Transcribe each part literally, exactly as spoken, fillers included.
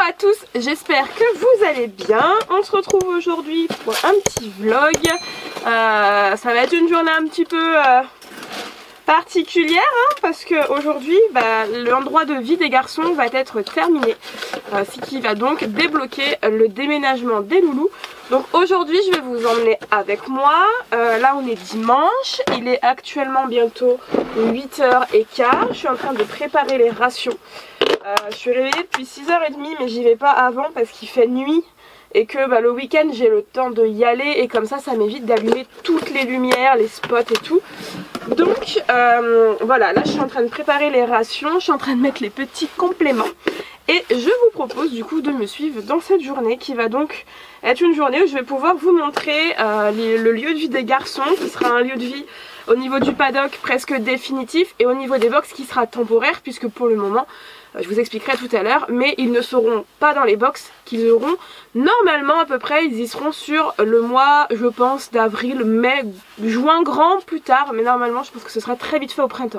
à tous, j'espère que vous allez bien. On se retrouve aujourd'hui pour un petit vlog. Euh, ça va être une journée un petit peu euh, particulière hein, parce que aujourd'hui bah, l'endroit de vie des garçons va être terminé. Euh, ce qui va donc débloquer le déménagement des loulous. Donc aujourd'hui je vais vous emmener avec moi. Euh, là on est dimanche, il est actuellement bientôt huit heures quinze. Je suis en train de préparer les rations. Euh, je suis réveillée depuis six heures trente mais j'y vais pas avant parce qu'il fait nuit et que bah, le week-end j'ai le temps de y aller et comme ça ça m'évite d'allumer toutes les lumières, les spots et tout. Donc euh, voilà, là je suis en train de préparer les rations, je suis en train de mettre les petits compléments et je vous propose du coup de me suivre dans cette journée qui va donc être une journée où je vais pouvoir vous montrer euh, les, le lieu de vie des garçons qui sera un lieu de vie au niveau du paddock presque définitif et au niveau des box qui sera temporaire puisque pour le moment euh, je vous expliquerai tout à l'heure, mais ils ne seront pas dans les box qu'ils auront normalement à peu près, ils y seront sur le mois je pense d'avril, mai, juin grand plus tard, mais normalement je pense que ce sera très vite fait au printemps.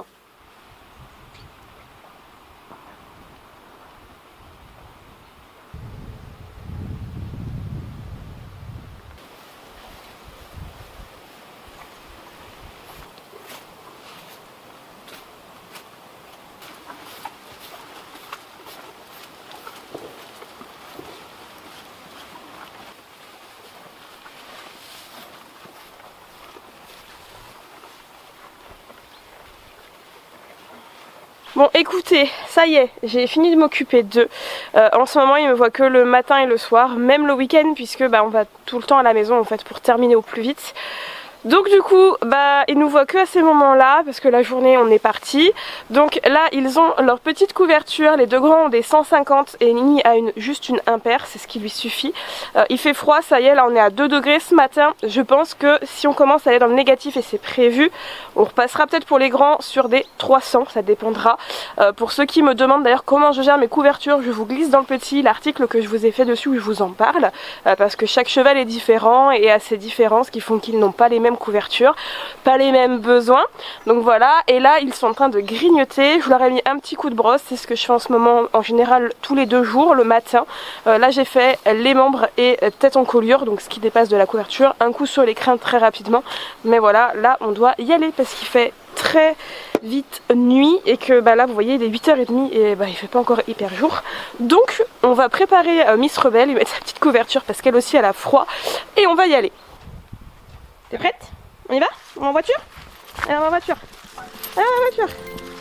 Bon écoutez, ça y est, j'ai fini de m'occuper d'eux. Euh, en ce moment ils me voient que le matin et le soir, même le week-end puisque bah, on va tout le temps à la maison en fait pour terminer au plus vite. Donc du coup, bah, ils nous voient que à ces moments-là parce que la journée on est parti. Donc là ils ont leur petite couverture, les deux grands ont des cent cinquante et Nini a une, juste une impair, c'est ce qui lui suffit. Euh, il fait froid, ça y est, là on est à deux degrés ce matin. Je pense que si on commence à aller dans le négatif et c'est prévu, on repassera peut-être pour les grands sur des trois cents, ça dépendra. Euh, pour ceux qui me demandent d'ailleurs comment je gère mes couvertures, je vous glisse dans le petit l'article que je vous ai fait dessus où je vous en parle. Euh, parce que chaque cheval est différent et a ses différences qui font qu'ils n'ont pas les mêmes couverture, pas les mêmes besoins, donc voilà. Et là ils sont en train de grignoter, je leur ai mis un petit coup de brosse, c'est ce que je fais en ce moment en général tous les deux jours le matin. Euh, là j'ai fait les membres et tête en colure, donc ce qui dépasse de la couverture, un coup sur les crins très rapidement, mais voilà, là on doit y aller parce qu'il fait très vite nuit et que bah là vous voyez il est huit heures trente et bah il fait pas encore hyper jour, donc on va préparer euh, Miss Rebelle, lui mettre sa petite couverture parce qu'elle aussi elle a froid et on va y aller. T'es prête? On y va? On va en voiture? Allez, on va en voiture. Allez, on va en voiture.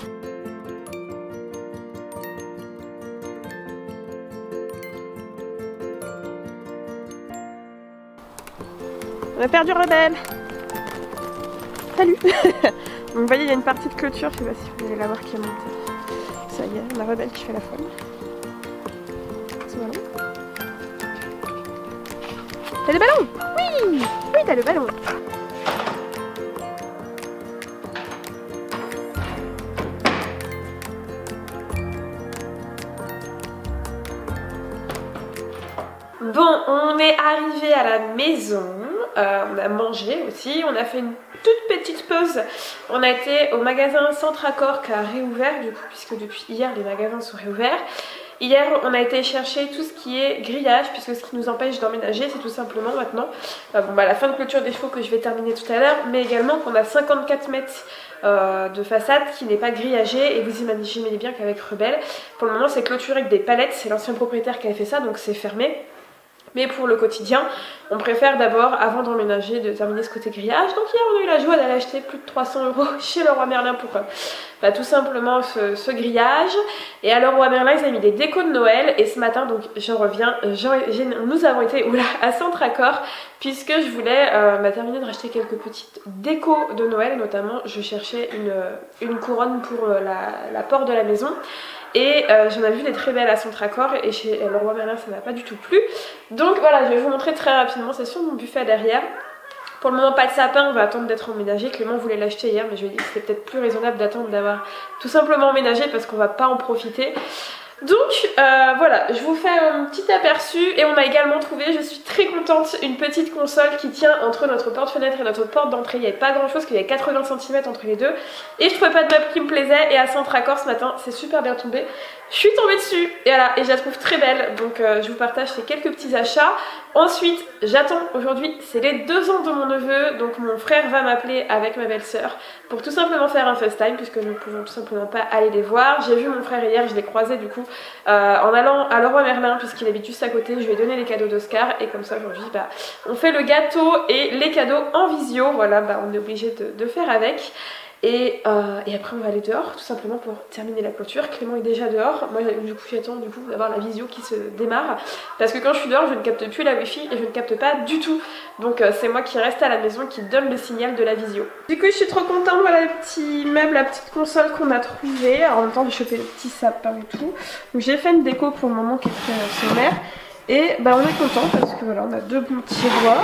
On a perdu Rebelle. Salut. Vous voyez, il y a une partie de clôture, je sais pas si vous allez la voir qui est montée. Ça y est, on a Rebelle qui fait la folle. C'est ballon. T'as le ballon? Oui! Oui, t'as le ballon. Bon, on est arrivé à la maison, euh, on a mangé aussi, on a fait une toute petite pause. On a été au magasin Centre Accord qui a réouvert du coup, puisque depuis hier les magasins sont réouverts. Hier on a été chercher tout ce qui est grillage puisque ce qui nous empêche d'emménager c'est tout simplement maintenant euh, bon, bah, la fin de clôture des chevaux que je vais terminer tout à l'heure, mais également qu'on a cinquante-quatre mètres euh, de façade qui n'est pas grillagée et vous imaginez bien qu'avec Rebelle pour le moment c'est clôturé avec des palettes, c'est l'ancien propriétaire qui avait fait ça donc c'est fermé. Mais pour le quotidien, on préfère d'abord, avant d'emménager, de terminer ce côté grillage. Donc hier, on a eu la joie d'aller acheter plus de trois cents euros chez Leroy Merlin pour euh, bah, tout simplement ce, ce grillage. Et à Leroy Merlin, ils ont mis des décos de Noël. Et ce matin, donc je reviens, nous avons été oula, à Centre Accord, puisque je voulais euh, bah, terminer de racheter quelques petites décos de Noël. Notamment, je cherchais une, une couronne pour euh, la, la porte de la maison. Et euh, j'en ai vu des très belles à Centre Accord et chez Leroy Merlin ça m'a pas du tout plu. Donc voilà, je vais vous montrer très rapidement, c'est sur mon buffet derrière. Pour le moment pas de sapin, on va attendre d'être emménagé. Clément voulait l'acheter hier mais je lui ai dit que c'était peut-être plus raisonnable d'attendre d'avoir tout simplement emménagé parce qu'on va pas en profiter. Donc euh, voilà, je vous fais un petit aperçu et on a également trouvé, je suis très contente, une petite console qui tient entre notre porte-fenêtre et notre porte d'entrée. Il n'y avait pas grand chose, qu'il y avait quatre-vingts centimètres entre les deux. Et je trouvais pas de meuble qui me plaisait et à Centracor ce matin, c'est super bien tombé. Je suis tombée dessus et voilà, et je la trouve très belle. Donc euh, je vous partage ces quelques petits achats. Ensuite, j'attends aujourd'hui, c'est les deux ans de mon neveu. Donc mon frère va m'appeler avec ma belle-sœur pour tout simplement faire un FaceTime puisque nous ne pouvons tout simplement pas aller les voir. J'ai vu mon frère hier, je l'ai croisé du coup euh, en allant à Leroy Merlin puisqu'il habite juste à côté. Je lui ai donné les cadeaux d'Oscar et comme ça aujourd'hui bah, on fait le gâteau et les cadeaux en visio. Voilà, bah, on est obligé de, de faire avec. Et, euh, et après on va aller dehors tout simplement pour terminer la clôture. Clément est déjà dehors, moi du coup j'attends du coup d'avoir la visio qui se démarre parce que quand je suis dehors je ne capte plus la wifi et je ne capte pas du tout. Donc euh, c'est moi qui reste à la maison qui donne le signal de la visio. Du coup je suis trop contente, voilà le petit meuble, la petite console qu'on a trouvé. Alors en même temps j'ai chopé le petit sapin et tout. Donc j'ai fait une déco pour le moment qui est très sommaire. Et bah on est content parce que voilà on a deux bons tiroirs.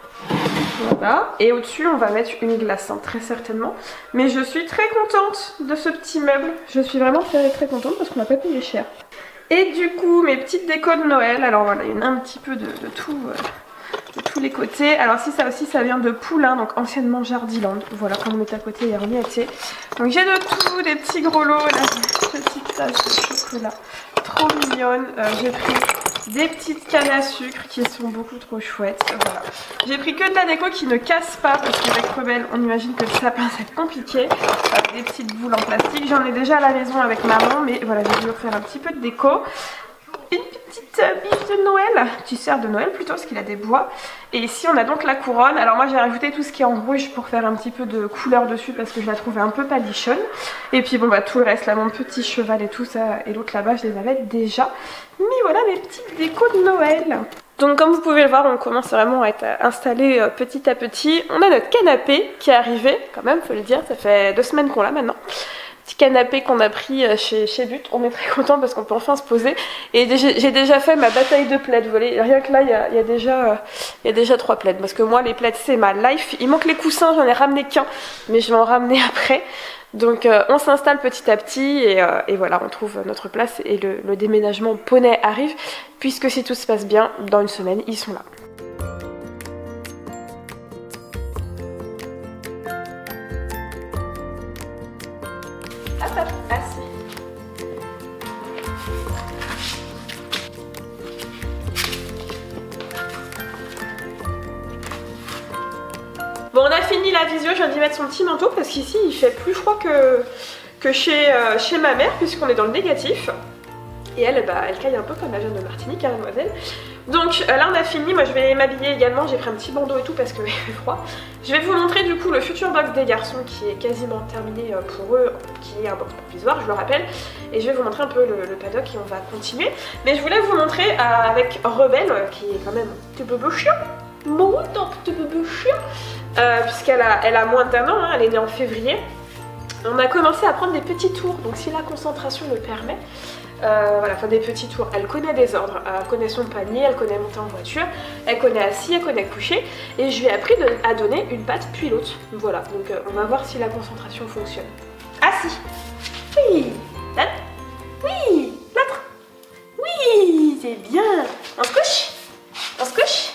Voilà, et au-dessus on va mettre une glace, hein, très certainement. Mais je suis très contente de ce petit meuble. Je suis vraiment très très contente parce qu'on n'a pas payé cher. Et du coup, mes petites décos de Noël. Alors voilà, il y en a un petit peu de, de tout, euh, de tous les côtés. Alors si ça aussi, ça vient de Poulain, donc anciennement Jardiland. Voilà, comme on est à côté, hier on y était. Donc j'ai de tout, des petits gros lots, là, des petites tasses de chocolat. Trop mignonne. Euh, j'ai pris des petites cannes à sucre qui sont beaucoup trop chouettes. Voilà. J'ai pris que de la déco qui ne casse pas parce qu'avec Rebelle on imagine que le sapin c'est compliqué. Euh, des petites boules en plastique. J'en ai déjà à la maison avec maman, mais voilà, j'ai dû faire un petit peu de déco. Une petite euh, biche de Noël, tisseur de Noël plutôt parce qu'il a des bois. Et ici on a donc la couronne. Alors moi j'ai rajouté tout ce qui est en rouge pour faire un petit peu de couleur dessus parce que je la trouvais un peu palichonne. Et puis bon bah tout le reste là, mon petit cheval et tout ça et l'autre là-bas je les avais déjà. Mais voilà mes petites décos de Noël. Donc comme vous pouvez le voir on commence vraiment à être installé euh, petit à petit. On a notre canapé qui est arrivé quand même, faut le dire, ça fait deux semaines qu'on l'a maintenant. Petit canapé qu'on a pris chez, chez But, on est très content parce qu'on peut enfin se poser. Et j'ai déjà fait ma bataille de plaids, vous voyez, rien que là il y a, y, a déjà, euh, y a déjà trois plaids. Parce que moi les plaids c'est ma life, il manque les coussins, j'en ai ramené qu'un, mais je vais en ramener après. Donc euh, on s'installe petit à petit et, euh, et voilà, on trouve notre place et le, le déménagement poney arrive. Puisque si tout se passe bien, dans une semaine ils sont là. Hop hop, assis. Bon, on a fini la visio, je viens d'y mettre son petit manteau parce qu'ici il fait plus froid que, que chez, euh, chez ma mère puisqu'on est dans le négatif. Et elle, bah, elle caille un peu comme la jeune de Martinique, hein, mademoiselle. Donc euh, là on a fini, moi je vais m'habiller également, j'ai pris un petit bandeau et tout parce qu'il fait froid. Je vais vous montrer du coup le futur box des garçons qui est quasiment terminé pour eux, qui est un box provisoire, je le rappelle. Et je vais vous montrer un peu le, le paddock et on va continuer. Mais je voulais vous montrer euh, avec Rebelle, qui est quand même un petit bébé chien. Bon, un petit bébé chien. Euh, Puisqu'elle a, elle a moins d'un an, hein, elle est née en février. On a commencé à prendre des petits tours, donc si la concentration le permet. Euh, voilà, enfin des petits tours. Elle connaît des ordres, elle connaît son panier, elle connaît monter en voiture, elle connaît assis, elle connaît coucher. Et je lui ai appris de, à donner une patte puis l'autre. Voilà, donc euh, on va voir si la concentration fonctionne. Assis. Oui. L'autre. Oui. L'autre. Oui, c'est bien. On se couche. On se couche.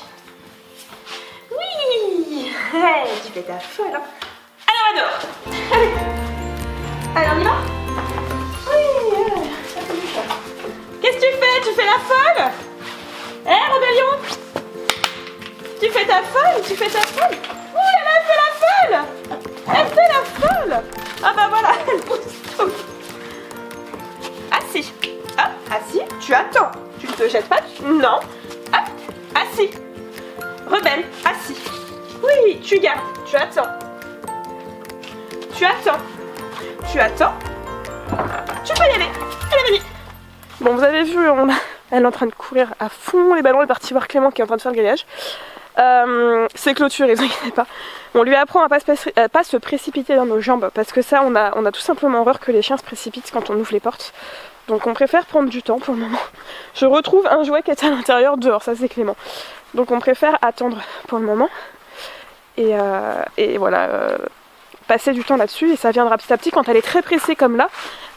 Oui. Hey, tu fais ta folle, hein. Allez, on adore. Allez. Allez, on y va. Oui. Qu'est-ce que tu fais? Tu fais la folle? Eh, hey, Rébellion? Tu fais ta folle? Tu fais ta folle? Oh, elle fait la folle! Elle fait la folle! Ah bah voilà, elle pousse tout. Assis. Hop, assis. Tu attends. Tu ne te jettes pas? Non. Hop, assis. Rebelle, assis. Oui, tu gardes. Tu attends. Tu attends. Tu attends. Tu peux y aller. Allez, vas-y. Bon, vous avez vu, on a... elle est en train de courir à fond les ballons. Elle est partie voir Clément qui est en train de faire le grillage. Euh, c'est clôturé, vous inquiétez pas. On lui apprend à pas se, à pas se précipiter dans nos jambes parce que ça, on a, on a tout simplement horreur que les chiens se précipitent quand on ouvre les portes. Donc on préfère prendre du temps pour le moment. Je retrouve un jouet qui est à l'intérieur dehors, ça c'est Clément. Donc on préfère attendre pour le moment. Et, euh, et voilà, euh, passer du temps là-dessus et ça viendra petit à petit. Quand elle est très pressée comme là,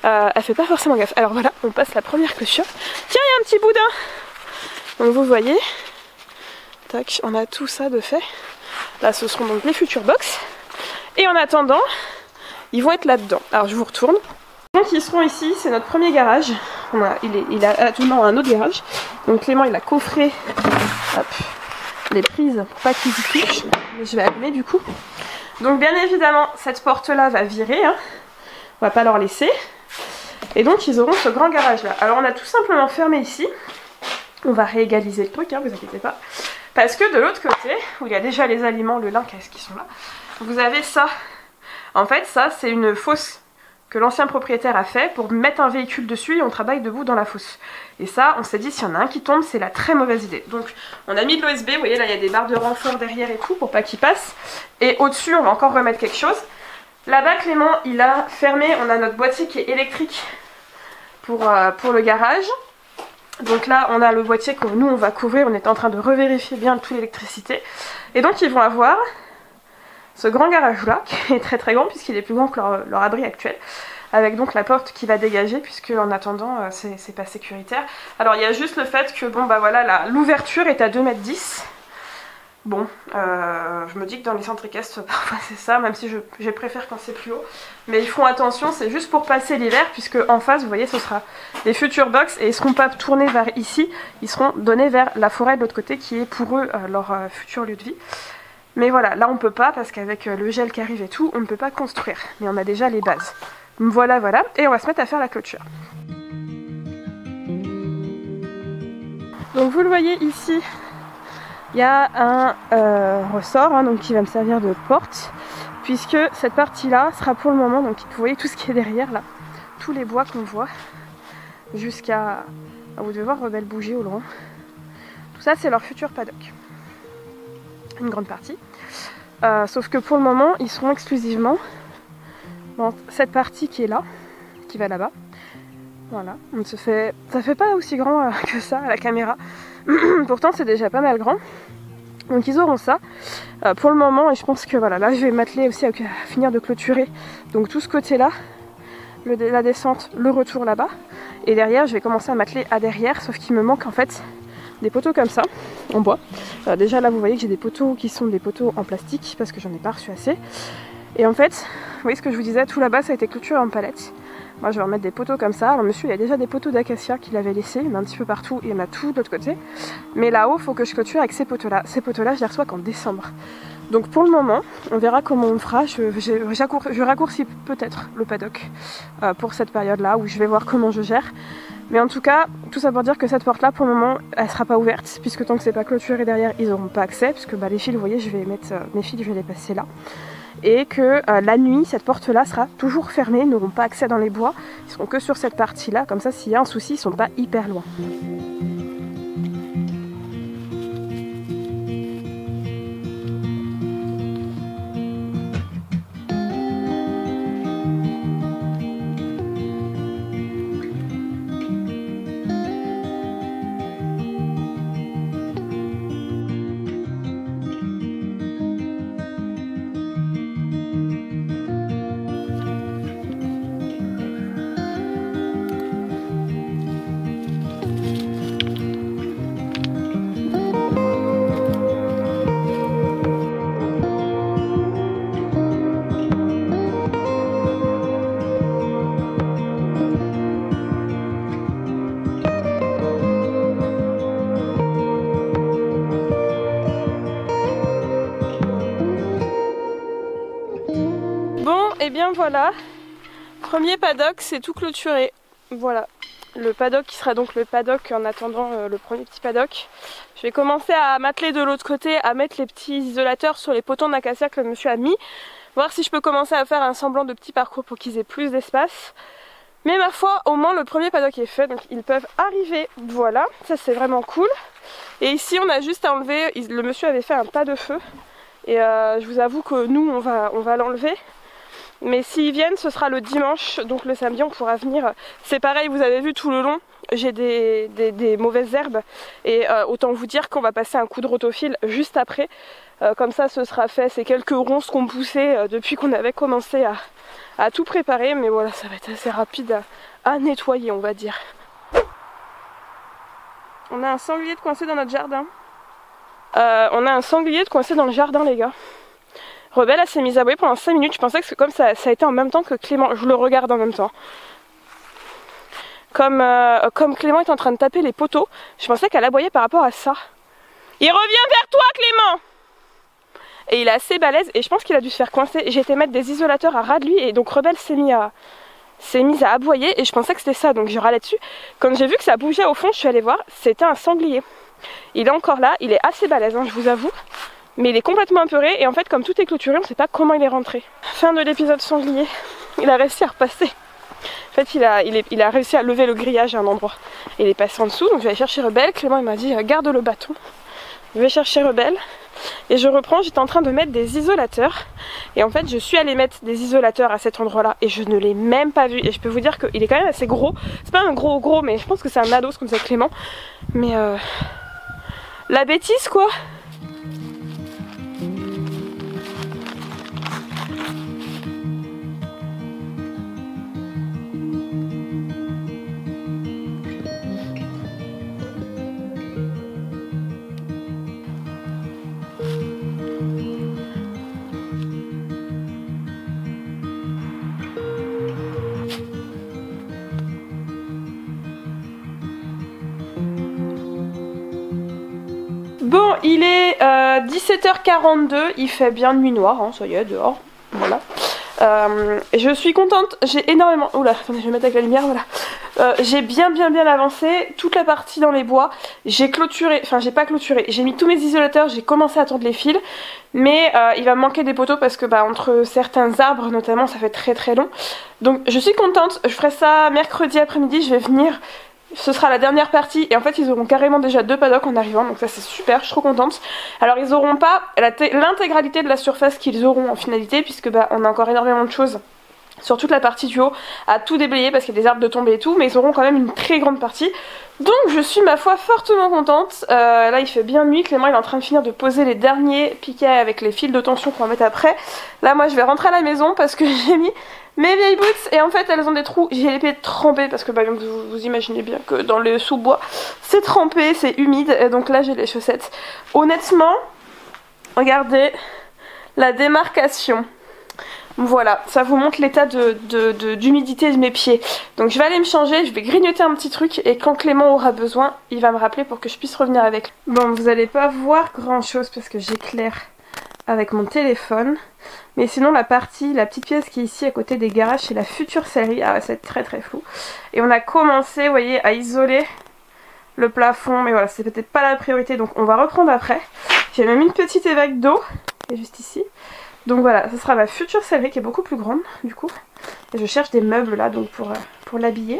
euh, elle fait pas forcément gaffe. Alors voilà, on passe la première clôture. Tiens, il y a un petit boudin. Donc vous voyez, tac, on a tout ça de fait. Là ce seront donc les futures box. Et en attendant, ils vont être là-dedans. Alors je vous retourne. Donc ils seront ici, c'est notre premier garage. On a, il, est, il a tout le temps un autre garage. Donc Clément il a coffré hop, les prises pour pas qu'ils y touchent. Je vais allumer du coup. Donc bien évidemment cette porte là va virer, hein. On va pas leur laisser. Et donc ils auront ce grand garage là. Alors on a tout simplement fermé ici. On va réégaliser le truc, hein, vous inquiétez pas. Parce que de l'autre côté, où il y a déjà les aliments, le lin, qu'est-ce qui sont là, vous avez ça. En fait ça c'est une fosse que l'ancien propriétaire a fait pour mettre un véhicule dessus et on travaille debout dans la fosse. Et ça, on s'est dit, s'il y en a un qui tombe, c'est la très mauvaise idée. Donc, on a mis de l'O S B, vous voyez, là, il y a des barres de renfort derrière et tout, pour pas qu'il passe. Et au-dessus, on va encore remettre quelque chose. Là-bas, Clément, il a fermé, on a notre boîtier qui est électrique pour, euh, pour le garage. Donc là, on a le boîtier que nous, on va couvrir, on est en train de revérifier bien toute l'électricité. Et donc, ils vont avoir ce grand garage là qui est très très grand puisqu'il est plus grand que leur, leur abri actuel, avec donc la porte qui va dégager puisque en attendant euh, c'est pas sécuritaire. Alors il y a juste le fait que bon bah voilà, l'ouverture est à deux mètres dix. Bon, euh, je me dis que dans les centres équestres parfois c'est ça, même si je, je préfère quand c'est plus haut. Mais ils font attention, c'est juste pour passer l'hiver puisque en face vous voyez ce sera les futures box et ils seront pas tournés vers ici, ils seront donnés vers la forêt de l'autre côté qui est pour eux euh, leur euh, futur lieu de vie. Mais voilà, là on peut pas parce qu'avec le gel qui arrive et tout, on ne peut pas construire. Mais on a déjà les bases. Voilà, voilà. Et on va se mettre à faire la clôture. Donc vous le voyez ici, il y a un euh, ressort hein, donc qui va me servir de porte. Puisque cette partie-là sera pour le moment, donc vous voyez tout ce qui est derrière là. Tous les bois qu'on voit. Jusqu'à... Vous devez voir Rebelle bouger au loin. Tout ça c'est leur futur paddock. Une grande partie. Euh, sauf que pour le moment, ils seront exclusivement dans cette partie qui est là, qui va là-bas. Voilà, on se fait, ça fait pas aussi grand euh, que ça à la caméra. Pourtant, c'est déjà pas mal grand. Donc ils auront ça euh, pour le moment. Et je pense que voilà, là, je vais m'atteler aussi à, à finir de clôturer. Donc tout ce côté-là, la descente, le retour là-bas. Et derrière, je vais commencer à m'atteler à derrière. Sauf qu'il me manque en fait des poteaux comme ça, en bois. Euh, déjà là vous voyez que j'ai des poteaux qui sont des poteaux en plastique parce que j'en ai pas reçu assez. Et en fait, vous voyez ce que je vous disais, tout là-bas ça a été clôturé en palette. Moi je vais remettre des poteaux comme ça. Alors monsieur il y a déjà des poteaux d'acacia qu'il avait laissés, il y en a un petit peu partout et il y en a tout de l'autre côté. Mais là-haut il faut que je clôture avec ces poteaux là. Ces poteaux là je les reçois qu'en décembre. Donc pour le moment, on verra comment on fera. Je, je, je, je raccourcis peut-être le paddock euh, pour cette période là où je vais voir comment je gère. Mais en tout cas, tout ça pour dire que cette porte là pour le moment elle sera pas ouverte puisque tant que c'est pas clôturé derrière ils n'auront pas accès puisque bah, les fils vous voyez je vais mettre euh, mes fils je vais les passer là. Et que euh, la nuit cette porte là sera toujours fermée, ils n'auront pas accès dans les bois, ils seront que sur cette partie là, comme ça s'il y a un souci ils sont pas hyper loin. Et bien voilà, premier paddock, c'est tout clôturé. Voilà, le paddock qui sera donc le paddock en attendant euh, le premier petit paddock. Je vais commencer à m'atteler de l'autre côté, à mettre les petits isolateurs sur les potons d'acacia que le monsieur a mis. Voir si je peux commencer à faire un semblant de petit parcours pour qu'ils aient plus d'espace. Mais ma foi, au moins le premier paddock est fait, donc ils peuvent arriver. Voilà, ça c'est vraiment cool. Et ici on a juste à enlever, le monsieur avait fait un tas de feu. Et euh, je vous avoue que nous on va, on va l'enlever. Mais s'ils viennent, ce sera le dimanche, donc le samedi on pourra venir. C'est pareil, vous avez vu tout le long, j'ai des, des, des mauvaises herbes. Et euh, autant vous dire qu'on va passer un coup de rotophile juste après. Euh, comme ça ce sera fait, ces quelques ronces qu'on poussait euh, depuis qu'on avait commencé à, à tout préparer, mais voilà, ça va être assez rapide à, à nettoyer, on va dire. On a un sanglier de coincé dans notre jardin. Euh, on a un sanglier de coincé dans le jardin, les gars. Rebelle, elle s'est mise à aboyer pendant cinq minutes. Je pensais que comme ça, ça a été en même temps que Clément. Je le regarde en même temps. Comme, euh, comme Clément est en train de taper les poteaux, je pensais qu'elle aboyait par rapport à ça. Il revient vers toi, Clément! Et il est assez balèze et je pense qu'il a dû se faire coincer. J'ai été mettre des isolateurs à ras de lui et donc Rebelle s'est mis à, s'est mise à aboyer et je pensais que c'était ça, donc je râlais dessus. Quand j'ai vu que ça bougeait au fond, je suis allée voir, c'était un sanglier. Il est encore là, il est assez balèze, hein, je vous avoue. Mais il est complètement apeuré et en fait, comme tout est clôturé, on ne sait pas comment il est rentré. Fin de l'épisode sanglier, il a réussi à repasser. En fait, il a, il, est, il a réussi à lever le grillage à un endroit. Il est passé en dessous, donc je vais aller chercher Rebelle. Clément il m'a dit garde le bâton. Je vais chercher Rebelle. Et je reprends, j'étais en train de mettre des isolateurs. Et en fait, je suis allée mettre des isolateurs à cet endroit-là. Et je ne l'ai même pas vu. Et je peux vous dire qu'il est quand même assez gros. C'est pas un gros gros, mais je pense que c'est un ado, comme ça Clément. Mais euh... la bêtise quoi. Bon, il est euh, dix-sept heures quarante-deux, il fait bien nuit noire, hein, ça y est, dehors, voilà. Euh, je suis contente, j'ai énormément... Oula, attendez, je vais mettre avec la lumière, voilà. Euh, j'ai bien bien bien avancé, toute la partie dans les bois, j'ai clôturé, enfin j'ai pas clôturé, j'ai mis tous mes isolateurs, j'ai commencé à tordre les fils, mais euh, il va me manquer des poteaux parce que bah entre certains arbres notamment, ça fait très très long. Donc je suis contente, je ferai ça mercredi après-midi, je vais venir... Ce sera la dernière partie et en fait ils auront carrément déjà deux paddocks en arrivant, donc ça c'est super, je suis trop contente. Alors ils auront pas l'intégralité de la surface qu'ils auront en finalité puisque bah on a encore énormément de choses sur toute la partie du haut à tout déblayer parce qu'il y a des arbres de tombée et tout, mais ils auront quand même une très grande partie. Donc je suis ma foi fortement contente. Euh, là il fait bien nuit, Clément il est en train de finir de poser les derniers piquets avec les fils de tension qu'on va mettre après. Là moi je vais rentrer à la maison parce que j'ai mis mes vieilles boots et en fait elles ont des trous, j'ai les pieds trempés parce que bah, vous, vous imaginez bien que dans les sous-bois c'est trempé, c'est humide et donc là j'ai les chaussettes. Honnêtement, regardez la démarcation. Voilà, ça vous montre l'état de, de, de, d'humidité de mes pieds. Donc je vais aller me changer, je vais grignoter un petit truc et quand Clément aura besoin, il va me rappeler pour que je puisse revenir avec. Bon, vous allez pas voir grand chose parce que j'éclaire avec mon téléphone. Mais sinon la partie, la petite pièce qui est ici à côté des garages, c'est la future sellerie. Ah ouais, c'est très très flou. Et on a commencé, vous voyez, à isoler le plafond. Mais voilà, c'est peut-être pas la priorité, donc on va reprendre après. J'ai même une petite évac d'eau, qui est juste ici. Donc voilà, ce sera ma future sellerie qui est beaucoup plus grande du coup. Et je cherche des meubles là donc pour, euh, pour l'habiller.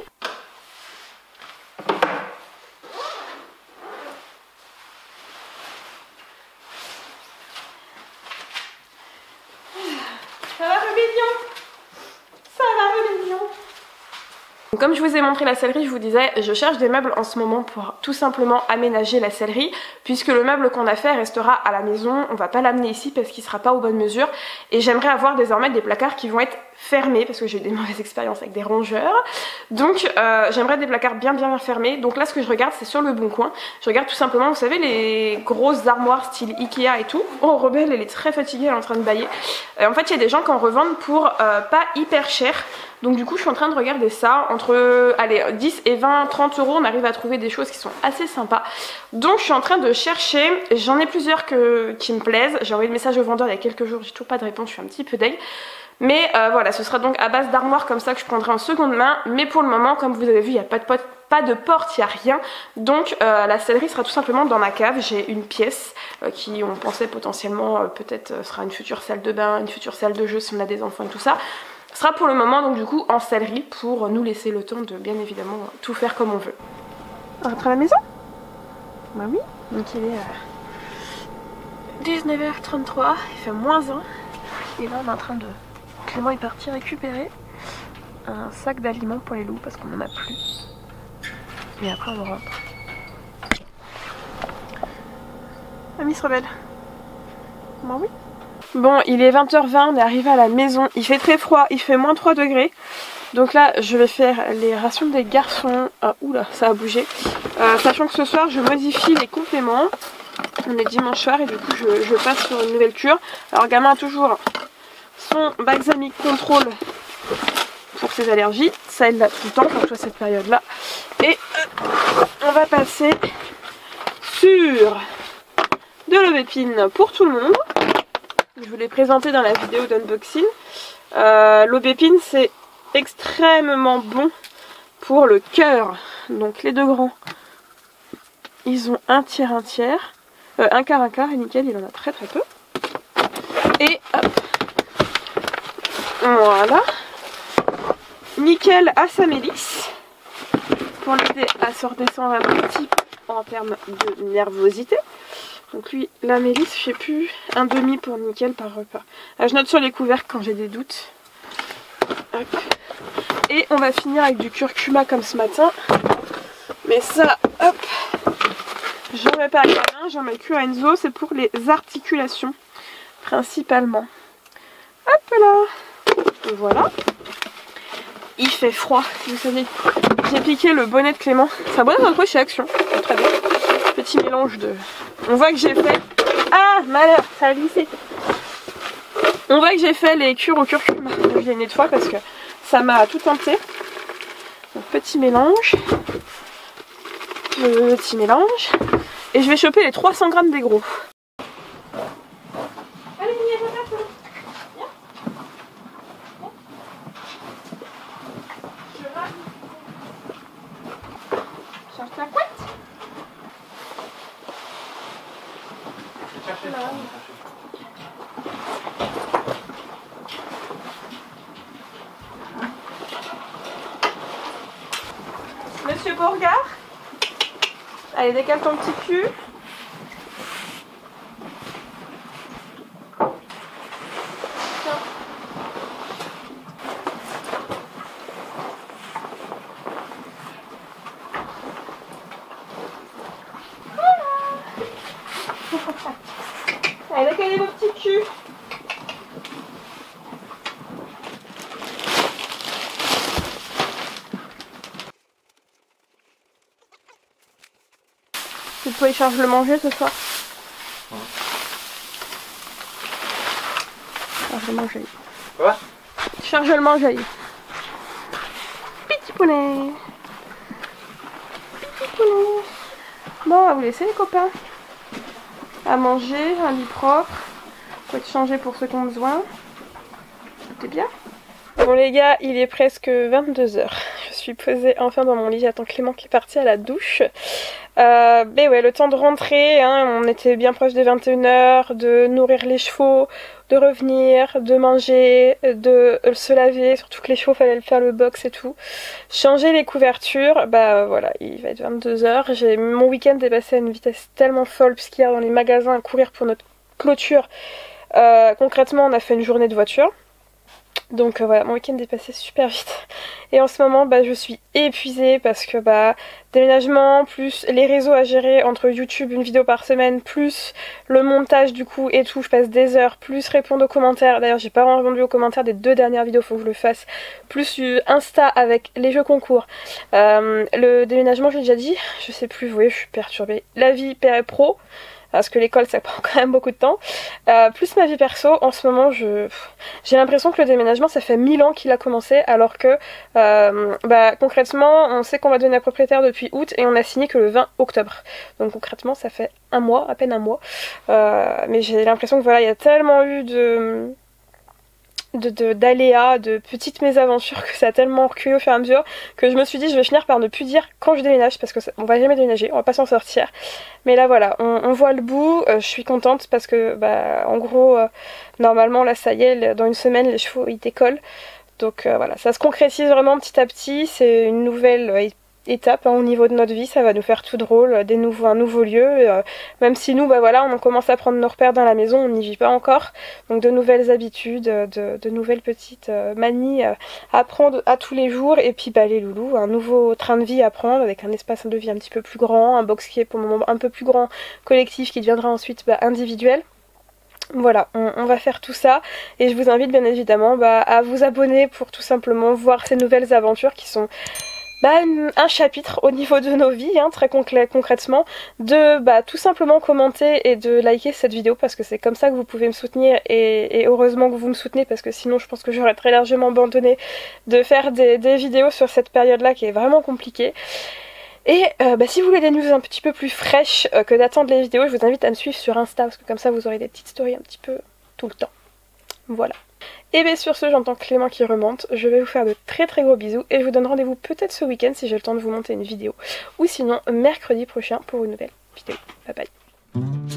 Ça va Rébellion? Ça va Rébellion? Comme je vous ai montré la sellerie, je vous disais, je cherche des meubles en ce moment pour tout simplement aménager la sellerie, puisque le meuble qu'on a fait restera à la maison, on va pas l'amener ici parce qu'il sera pas aux bonnes mesures, et j'aimerais avoir désormais des placards qui vont être fermés, parce que j'ai eu des mauvaises expériences avec des rongeurs, donc euh, j'aimerais des placards bien bien bien fermés. Donc là ce que je regarde c'est sur le Bon Coin, je regarde tout simplement, vous savez les grosses armoires style Ikea et tout. Oh Rebelle elle est très fatiguée, elle est en train de bâiller. Euh, en fait il y a des gens qui en revendent pour euh, pas hyper cher. Donc du coup je suis en train de regarder ça, entre allez, dix et vingt, trente euros on arrive à trouver des choses qui sont assez sympas. Donc je suis en train de chercher, j'en ai plusieurs que, qui me plaisent. J'ai envoyé le message au vendeur il y a quelques jours, j'ai toujours pas de réponse, je suis un petit peu deg. Mais euh, voilà, ce sera donc à base d'armoire comme ça que je prendrai en seconde main. Mais pour le moment, comme vous avez vu, il n'y a pas de, pas de porte, il n'y a rien. Donc euh, la sellerie sera tout simplement dans ma cave. J'ai une pièce euh, qui, on pensait potentiellement, euh, peut-être euh, sera une future salle de bain, une future salle de jeu si on a des enfants et tout ça. Ce sera pour le moment donc du coup en sellerie pour nous laisser le temps de bien évidemment tout faire comme on veut. On rentre à la maison? Bah oui. Donc il est euh, dix-neuf heures trente-trois, il fait moins un. Et là on est en train de... Clément est parti récupérer un sac d'aliments pour les loups parce qu'on en a plus. Et après on rentre. Ah Miss Rebelle. Bah oui. Bon, il est vingt heures vingt, on est arrivé à la maison, il fait très froid, il fait moins trois degrés. Donc là, je vais faire les rations des garçons. Ah, oula, ça a bougé. Euh, sachant que ce soir, je modifie les compléments. On est dimanche soir et du coup, je, je passe sur une nouvelle cure. Alors, gamin a toujours son balsamique contrôle pour ses allergies. Ça, il l'a tout le temps, surtout à cette période-là. Et euh, on va passer sur de l'aubépine pour tout le monde. Je vous l'ai présenté dans la vidéo d'unboxing. Euh, l'aubépine, c'est extrêmement bon pour le cœur. Donc les deux grands, ils ont un tiers, un tiers, euh, un quart, un quart, et nickel, il en a très très peu. Et hop, voilà, nickel à sa mélisse pour l'aider à se redescendre un petit peu en termes de nervosité. Donc lui, la mélisse, je sais plus, un demi pour nickel par repas. Alors, je note sur les couvercles quand j'ai des doutes. Hop. Et on va finir avec du curcuma comme ce matin. Mais ça, hop, j'en mets pas avec la main, j'en mets que à Enzo. C'est pour les articulations, principalement. Hop là. Voilà. Il fait froid, vous savez. J'ai piqué le bonnet de Clément. C'est un bonnet d'entrée chez Action. Très bien. Petit mélange de... On voit que j'ai fait... Ah, malheur, ça a glissé. On voit que j'ai fait les cures au curcuma. Je les nettoie parce que ça m'a tout teinté. Donc, petit mélange. Petit mélange. Et je vais choper les trois cents grammes des gros. Allez, viens, viens, viens. Cherche ta couette. Monsieur Bourgard, allez, décale ton petit cul. Tiens. Voilà. Allez, décalez vos petits culs. Tu peux y charger le manger ce soir. Ouais. Charge le manger. Quoi? Charge le manger. Petit poney. Petit poney. Bon, on va vous laisser les copains. À manger, un lit propre. Faut être changé pour ceux qui ont besoin. Tout est bien. Bon les gars, il est presque vingt-deux heures. Je suis posée enfin dans mon lit, j'attends Clément qui est parti à la douche. Euh, mais ouais, le temps de rentrer, hein, on était bien proche des vingt et une heures, de nourrir les chevaux, de revenir, de manger, de se laver, surtout que les chevaux fallait faire le box et tout. Changer les couvertures, bah voilà, il va être vingt-deux heures. Mon week-end est passé à une vitesse tellement folle puisqu'hier dans les magasins à courir pour notre clôture, euh, concrètement on a fait une journée de voiture. Donc euh, voilà, mon week-end est passé super vite. Et en ce moment, bah, je suis épuisée parce que bah déménagement, plus les réseaux à gérer entre YouTube, une vidéo par semaine, plus le montage du coup et tout, je passe des heures, plus répondre aux commentaires. D'ailleurs, j'ai pas répondu aux commentaires des deux dernières vidéos, faut que je le fasse. Plus Insta avec les jeux concours. Euh, le déménagement, je l'ai déjà dit, je sais plus, vous voyez, je suis perturbée. La vie père et pro. Parce que l'école ça prend quand même beaucoup de temps, euh, plus ma vie perso. En ce moment je j'ai l'impression que le déménagement ça fait mille ans qu'il a commencé, alors que euh, bah, concrètement on sait qu'on va devenir propriétaire depuis août et on a signé que le vingt octobre, donc concrètement ça fait un mois, à peine un mois, euh, mais j'ai l'impression que voilà, il y a tellement eu de de d'aléas, de, de petites mésaventures, que ça a tellement reculé au fur et à mesure que je me suis dit je vais finir par ne plus dire quand je déménage, parce que ça, on va jamais déménager, on va pas s'en sortir. Mais là voilà, on, on voit le bout, euh, je suis contente parce que bah en gros euh, normalement là ça y est, dans une semaine les chevaux ils décollent, donc euh, voilà, ça se concrétise vraiment petit à petit. C'est une nouvelle euh, étape hein, au niveau de notre vie, ça va nous faire tout drôle, des nouveaux, un nouveau lieu, euh, même si nous bah voilà on commence à prendre nos repères dans la maison, on n'y vit pas encore, donc de nouvelles habitudes, de, de nouvelles petites euh, manies euh, à apprendre à tous les jours, et puis bah les loulous, un nouveau train de vie à prendre avec un espace de vie un petit peu plus grand, un box qui est pour le moment un peu plus grand, collectif, qui deviendra ensuite bah, individuel. Voilà, on, on va faire tout ça et je vous invite bien évidemment bah, à vous abonner pour tout simplement voir ces nouvelles aventures qui sont bah, un chapitre au niveau de nos vies, hein, très concrètement, de bah, tout simplement commenter et de liker cette vidéo parce que c'est comme ça que vous pouvez me soutenir et, et heureusement que vous me soutenez parce que sinon je pense que j'aurais très largement abandonné de faire des, des vidéos sur cette période-là qui est vraiment compliquée. Et euh, bah, si vous voulez des news un petit peu plus fraîches euh, que d'attendre les vidéos, je vous invite à me suivre sur Insta parce que comme ça vous aurez des petites stories un petit peu tout le temps. Voilà. Et bien sur ce, j'entends Clément qui remonte, je vais vous faire de très très gros bisous et je vous donne rendez-vous peut-être ce week-end si j'ai le temps de vous monter une vidéo ou sinon mercredi prochain pour une nouvelle vidéo. Bye bye.